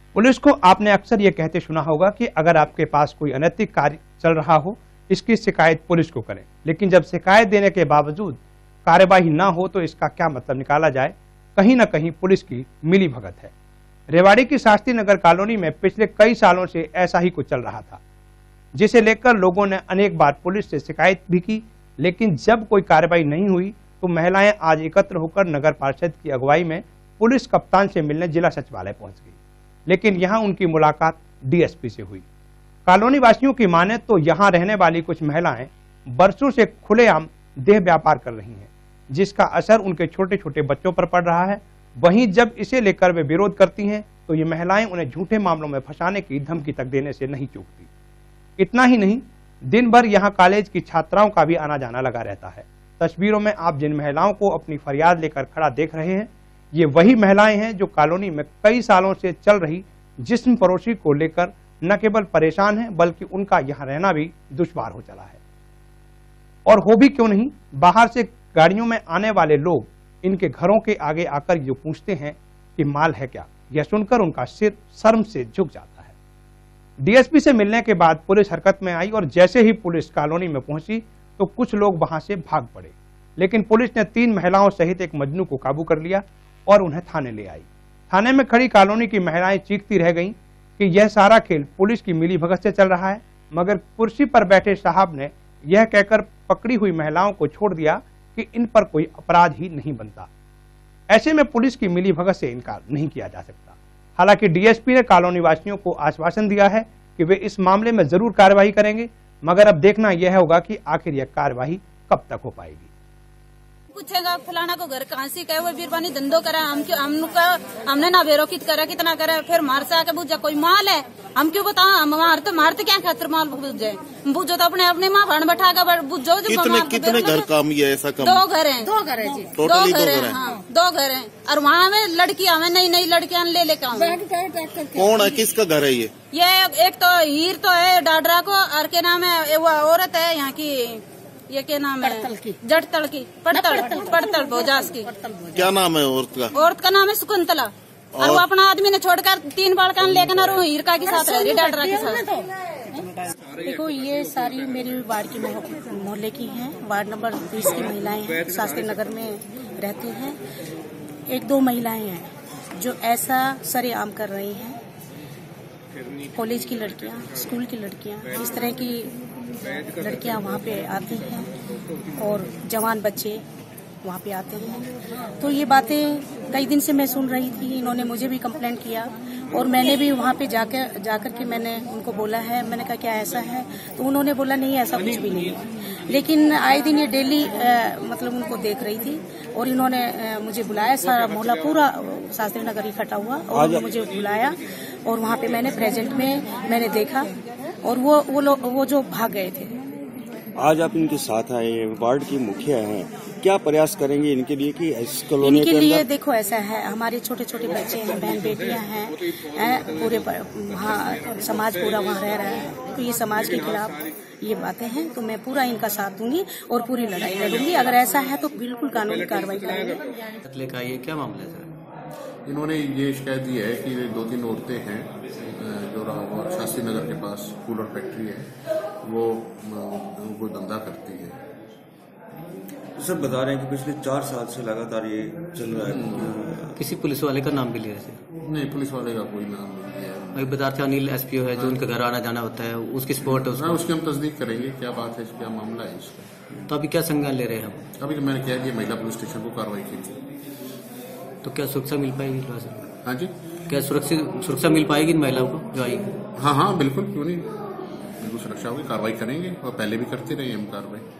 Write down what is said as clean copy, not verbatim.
Police को आपने अक्सर ये कहते सुना होगा कि अगर आपके पास कोई अनैतिक कार्य चल रहा हो, इसकी शिकायत पुलिस को करें। लेकिन जब शिकायत देने के बावजूद कार्यवाही न हो तो इसका क्या मतलब निकाला जाए? कहीं न कहीं पुलिस की मिलीभगत है। रेवाड़ी की शास्त्री नगर कॉलोनी में पिछले कई सालों से ऐसा ही कुछ चल रहा था, जिसे लेकर लोगों ने अनेक बार पुलिस से शिकायत भी की। लेकिन जब कोई कार्रवाई नहीं हुई तो महिलाएं आज एकत्र होकर नगर पार्षद की अगुवाई में पुलिस कप्तान से मिलने जिला सचिवालय पहुंच गई। लेकिन यहां उनकी मुलाकात डीएसपी से हुई। कॉलोनी वासियों की माने तो यहां रहने वाली कुछ महिलाएं बरसों से खुलेआम देह व्यापार कर रही हैं, जिसका असर उनके छोटे छोटे बच्चों पर पड़ रहा है। वहीं जब इसे लेकर वे विरोध करती हैं तो ये महिलाएं उन्हें झूठे मामलों में फंसाने की धमकी तक देने से नहीं चूकती। इतना ही नहीं, दिन भर यहाँ कॉलेज की छात्राओं का भी आना जाना लगा रहता है। तस्वीरों में आप जिन महिलाओं को अपनी फरियाद लेकर खड़ा देख रहे हैं, ये वही महिलाएं हैं जो कॉलोनी में कई सालों से चल रही जिस्म फरोशी को लेकर न केवल परेशान हैं, बल्कि उनका यहाँ रहना भी दुश्वार हो चला है। और हो भी क्यों नहीं, बाहर से गाड़ियों में आने वाले लोग इनके घरों के आगे आकर जो पूछते हैं कि माल है क्या, यह सुनकर उनका सिर शर्म से झुक जाता है। डीएसपी से मिलने के बाद पुलिस हरकत में आई और जैसे ही पुलिस कॉलोनी में पहुंची तो कुछ लोग वहां से भाग पड़े। लेकिन पुलिस ने 3 महिलाओं सहित एक मजनू को काबू कर लिया और उन्हें थाने ले आई। थाने में खड़ी कॉलोनी की महिलाएं चीखती रह गईं कि यह सारा खेल पुलिस की मिलीभगत से चल रहा है, मगर कुर्सी पर बैठे साहब ने यह कहकर पकड़ी हुई महिलाओं को छोड़ दिया कि इन पर कोई अपराध ही नहीं बनता। ऐसे में पुलिस की मिलीभगत से इनकार नहीं किया जा सकता। हालांकि डीएसपी ने कॉलोनी वासियों को आश्वासन दिया है कि वे इस मामले में जरूर कार्रवाई करेंगे, मगर अब देखना यह होगा कि आखिर यह कार्रवाई कब तक हो पाएगी। पूछेगा फलाना को घर कहाँ से कहे, वो बीरबानी धंधो करा, हमने ना बेरोकित करा, कितना करा, फिर मार से आके बुझा कोई माल है, हम क्यों बताओ, हम मारते क्या खातिर माल बुझे, बुझो तो अपने माँ भाण बैठा कर बुझो। कितने घर काम ये ऐसा काम? 2 घर है, 2 घर है जी, 2 घर है, हाँ 2 घर है। और वहाँ में लड़कियां में नई लड़कियां ले लेके कौन है, किसका घर है ये? एक तो हीर तो है डाडरा को, और के नाम है वो औरत है यहाँ की, ये क्या नाम है, जटतल की, पड़तल भोजास की। क्या नाम है औरत का? औरत का नाम है शकुंतला। और वो अपना आदमी ने छोड़कर 3 बालकान लेकर और वो हीरका के साथ रह रही, डाडरा के साथ। देखो, ये सारी मेरी वार्ड की मोहल्ले की हैं, वार्ड नंबर 20 की महिलाएं हैं, शास्त्री नगर में रहती हैं। 1-2 महिलाएं हैं जो ऐसा सरेआम कर रही हैं। कॉलेज की लड़कियां, स्कूल की लड़कियां, इस तरह की लड़कियां वहाँ पे आती हैं और जवान बच्चे वहाँ पे आते हैं। तो ये बातें कई दिन से मैं सुन रही थी, इन्होंने मुझे भी कंप्लेंट किया और मैंने भी वहाँ पे जाकर के मैंने उनको बोला है। मैंने कहा क्या ऐसा है, तो उन्होंने बोला नहीं ऐसा कुछ भी नहीं है। लेकिन आए दिन ये डेली मतलब उनको देख रही थी और इन्होंने मुझे बुलाया, सारा मोहल्ला पूरा शास्त्री नगर इकट्ठा हुआ और मुझे बुलाया और वहाँ पे मैंने प्रेजेंट में मैंने देखा और वो जो भाग गए थे। आज आप इनके साथ आए, वार्ड की मुखिया हैं, क्या प्रयास करेंगे इनके लिए कि इस कॉलोनी के लिए? देखो ऐसा है, हमारे छोटे छोटे बच्चे हैं, बहन बेटियां हैं, पूरे वहाँ समाज पूरा वहाँ रह रहा है। तो ये समाज के खिलाफ ये बातें हैं, तो मैं पूरा इनका साथ दूंगी और पूरी लड़ाई लड़ूंगी। अगर ऐसा है तो बिल्कुल कानूनी कार्रवाई करेंगे। ये क्या मामला है? इन्होंने ये शिकायत दी है कि 2-3 औरतें हैं जो शास्त्री नगर के पास कूलर फैक्ट्री है, वो धंधा करती है। सर बता रहे हैं कि पिछले 4 साल से लगातार ये चल रहा है। किसी पुलिस वाले का नाम भी लिया थे? नहीं, पुलिस वाले का कोई नाम नहीं लिया। अभी बता रहे अनिल एसपीओ है जो उनका घर आना जाना होता है, उसकी सपोर्ट है उसकी हम तस्दीक करेंगे क्या बात है, क्या मामला है इसका। तो अभी क्या संज्ञान ले रहे हैं हम? अभी तो मैंने कह दिया महिला पुलिस स्टेशन को कार्रवाई कीजिए। तो क्या सुरक्षा मिल पाएगी? हाँ जी, क्या सुरक्षा मिल पाएगी इन महिलाओं को जो आई? हाँ बिल्कुल, क्यों नहीं, बिल्कुल सुरक्षा होगी, कार्रवाई करेंगे और पहले भी करते रहे हम कार्रवाई।